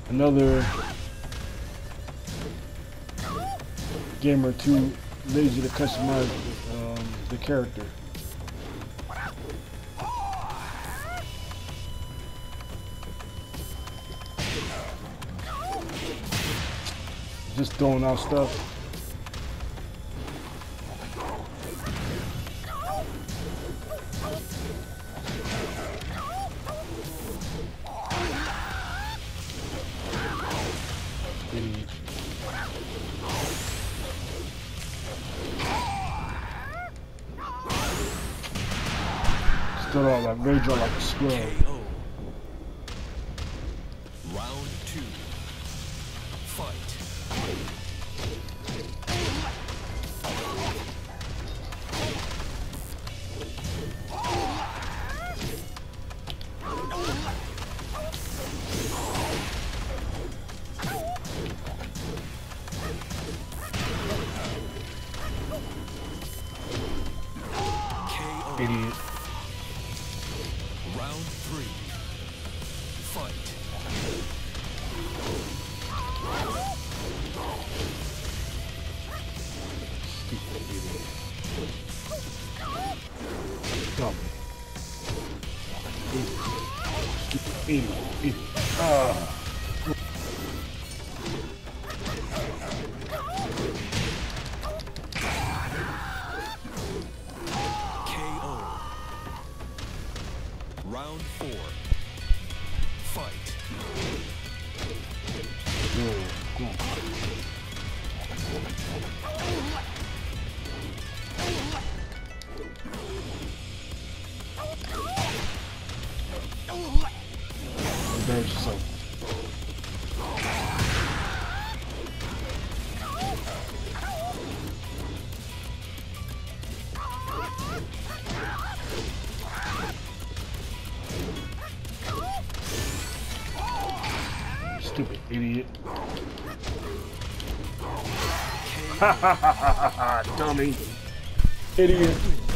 Another gamer too lazy to customize the character. Just throwing out stuff. Idiot. Stood on like rage on like a squirrel. KO. Round 2. Fight. Idiot. Round 3. Fight. Stupid idiot. Dumb. Idiot. Stupid idiot. Idiot. Ah. KO. Round 4. Fight. Yo, go on. Embarrass yourself. Stupid idiot. Ha ha ha ha ha, dummy. Idiot.